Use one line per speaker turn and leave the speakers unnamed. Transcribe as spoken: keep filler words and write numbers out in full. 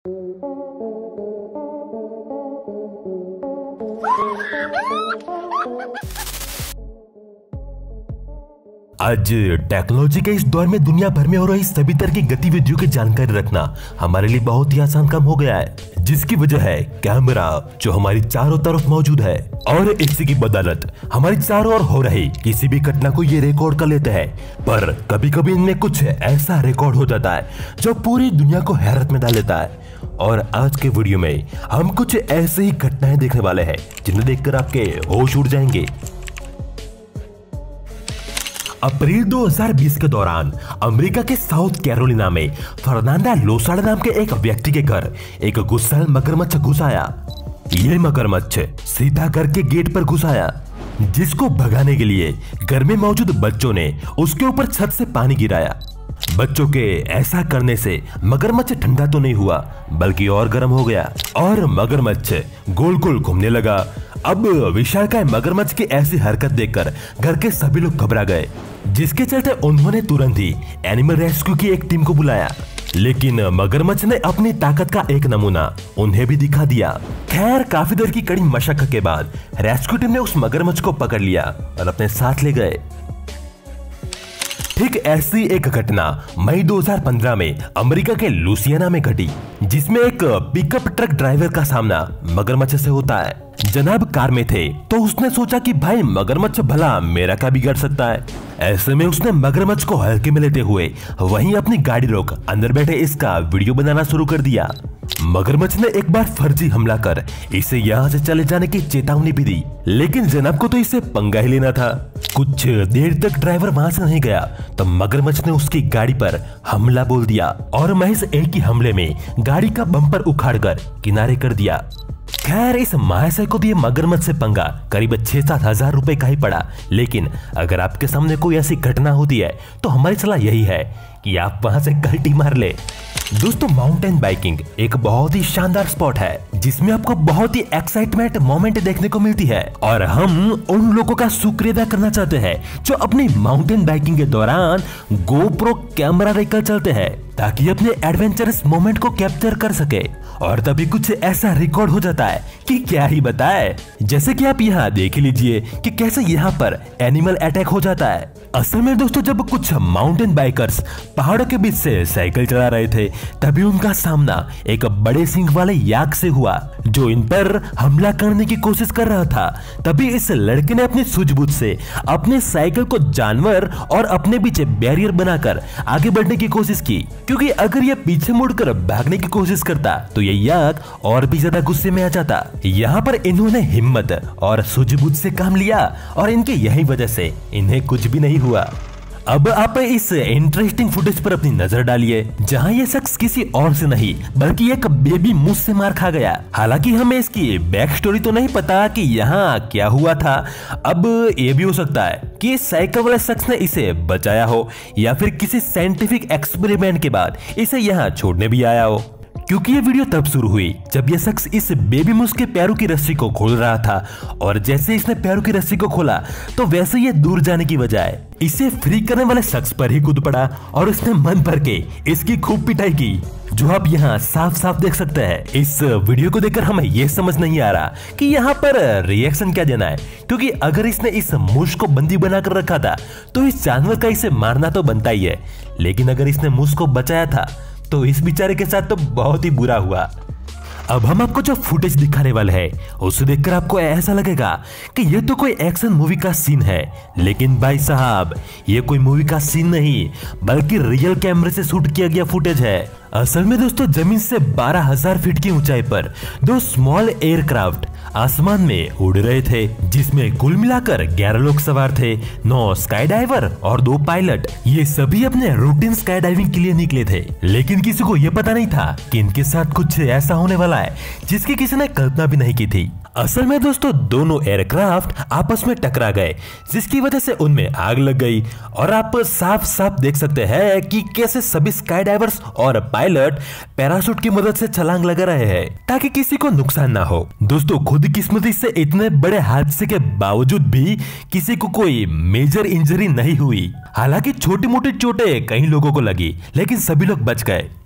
आज टेक्नोलॉजी के इस दौर में दुनिया भर में हो रही सभी तरह की गतिविधियों की जानकारी रखना हमारे लिए बहुत ही आसान काम हो गया है, जिसकी वजह है कैमरा जो हमारी चारों तरफ मौजूद है। और इसी की बदौलत हमारी चारों ओर हो रही किसी भी घटना को ये रिकॉर्ड कर लेते हैं। पर कभी कभी इनमें कुछ ऐसा रिकॉर्ड हो जाता है जो पूरी दुनिया को हैरत में डाल देता है। और आज के वीडियो में हम कुछ ऐसी ही घटनाएं देखने वाले हैं जिन्हें देखकर आपके होश उड़ जाएंगे। अप्रैल दो हज़ार बीस के दौरान अमेरिका के साउथ कैरोलिना में फर्नांडा लोसाडा नाम के एक व्यक्ति के घर एक गुस्सैल मगरमच्छ घुस आया। ये मगरमच्छ सीधा घर के गेट पर घुस आया, जिसको भगाने के लिए घर में मौजूद बच्चों ने उसके ऊपर छत से पानी गिराया। बच्चों के ऐसा करने से मगरमच्छ ठंडा तो नहीं हुआ बल्कि और गर्म हो गया और मगरमच्छ गोल गोल घूमने लगा। अब विशालकाय मगरमच्छ की ऐसी हरकत देखकर घर के सभी लोग घबरा गए, जिसके चलते उन्होंने तुरंत ही एनिमल रेस्क्यू की एक टीम को बुलाया। लेकिन मगरमच्छ ने अपनी ताकत का एक नमूना उन्हें भी दिखा दिया। खैर, काफी देर की कड़ी मशक्कत के बाद रेस्क्यू टीम ने उस मगरमच्छ को पकड़ लिया और अपने साथ ले गए। ठीक ऐसी एक घटना मई दो हज़ार पंद्रह में अमेरिका के लुसियाना में घटी, जिसमें एक पिकअप ट्रक ड्राइवर का सामना मगरमच्छ से होता है। जनाब कार में थे तो उसने सोचा कि भाई मगरमच्छ भला मेरा क्या बिगाड़ सकता है। ऐसे में उसने मगरमच्छ को हल्के में लेते हुए वहीं अपनी गाड़ी रोक अंदर बैठे इसका वीडियो बनाना शुरू कर दिया। मगरमच्छ ने एक बार फर्जी हमला कर इसे यहाँ से चले जाने की चेतावनी भी दी, लेकिन जनाब को तो इसे पंगा ही लेना था। कुछ देर तक ड्राइवर वहां से नहीं गया तो मगरमच्छ ने उसकी गाड़ी पर हमला बोल दिया और महज एक ही हमले में गाड़ी का बम्पर उखाड़कर किनारे कर दिया। खैर, इस महाशय को दिए मगरमच्छ से पंगा करीब छह सात हजार रुपए का ही पड़ा। लेकिन अगर आपके सामने कोई ऐसी घटना होती है तो हमारी सलाह यही है कि आप वहां से कल्टी मार ले। दोस्तों, माउंटेन बाइकिंग एक बहुत ही शानदार स्पोर्ट है जिसमें आपको बहुत ही एक्साइटमेंट मोमेंट देखने को मिलती है, और हम उन लोगों का शुक्रिया अदा करना चाहते हैं जो अपनी माउंटेन बाइकिंग के दौरान गोप्रो कैमरा लेकर चलते हैं ताकि अपने एडवेंचरस मोमेंट को कैप्चर कर सके। और तभी कुछ ऐसा रिकॉर्ड हो जाता है कि क्या ही बताए। जैसे कि आप यहाँ देख लीजिए कि कैसे यहाँ पर एनिमल अटैक हो जाता है। असल में दोस्तों, जब कुछ माउंटेन बाइकर्स पहाड़ों के बीच से साइकिल चला रहे थे तभी उनका सामना एक बड़े सिंग वाले याक से हुआ जो इन पर हमला करने की कोशिश कर रहा था। तभी इस लड़के ने अपनी सूझबूझ से अपने साइकिल को जानवर और अपने बीच बैरियर बनाकर आगे बढ़ने की कोशिश की, क्योंकि अगर ये पीछे मुड़कर भागने की कोशिश करता तो ये याक और भी ज्यादा गुस्से में आ जाता। यहाँ पर इन्होंने हिम्मत और सूझबूझ से काम लिया और इनके यही वजह से इन्हें कुछ भी नहीं हुआ। अब आप इस इंटरेस्टिंग फुटेज पर अपनी नजर डालिए जहां ये शख्स किसी और से नहीं बल्कि एक बेबी मूस से मार खा गया। हालांकि हमें इसकी बैक स्टोरी तो नहीं पता कि यहाँ क्या हुआ था। अब ये भी हो सकता है कि साइकिल वाले शख्स ने इसे बचाया हो या फिर किसी साइंटिफिक एक्सपेरिमेंट के बाद इसे यहाँ छोड़ने भी आया हो, क्योंकि ये वीडियो तब शुरू हुई जब यह शख्स इस बेबी मूस के पैरों की रस्सी को खोल रहा था, और जैसे इसने पैरों की रस्सी को खोला तो वैसे ये दूर जाने की बजाय इसे फ्री करने वाले शख्स पर ही कूद पड़ा और उसने मन भर के इसकी खूब पिटाई की, जो आप यहाँ साफ साफ देख सकते हैं। इस वीडियो को देखकर हमें यह समझ नहीं आ रहा कि यहाँ पर रिएक्शन क्या देना है, क्योंकि अगर इसने इस मूस को बंदी बनाकर रखा था तो इस जानवर का इसे मारना तो बनता ही है, लेकिन अगर इसने मूस को बचाया था तो इस बेचारे के साथ तो बहुत ही बुरा हुआ। अब हम आपको जो फुटेज दिखाने वाले हैं उसे देखकर आपको ऐसा लगेगा कि ये तो कोई एक्शन मूवी का सीन है, लेकिन भाई साहब ये कोई मूवी का सीन नहीं बल्कि रियल कैमरे से शूट किया गया फुटेज है। असल में दोस्तों, जमीन से बारह हज़ार फीट की ऊंचाई पर दो स्मॉल एयरक्राफ्ट आसमान में उड़ रहे थे, जिसमें कुल मिलाकर ग्यारह लोग सवार थे, नौ स्काई डाइवर और दो पायलट। ये सभी अपने रूटीन स्काई डाइविंग के लिए निकले थे, लेकिन किसी को ये पता नहीं था कि इनके साथ कुछ ऐसा होने वाला है जिसकी किसी ने कल्पना भी नहीं की थी। असल में दोस्तों, दोनों एयरक्राफ्ट आपस में टकरा गए जिसकी वजह से उनमें आग लग गई, और आप साफ साफ देख सकते हैं कि कैसे सभी स्काई डाइवर्स और पायलट पैराशूट की मदद से छलांग लगा रहे हैं ताकि किसी को नुकसान ना हो। दोस्तों, खुदकिस्मती से इतने बड़े हादसे के बावजूद भी किसी को कोई मेजर इंजरी नहीं हुई। हालांकि छोटी मोटी चोटें कई लोगों को लगी, लेकिन सभी लोग बच गए।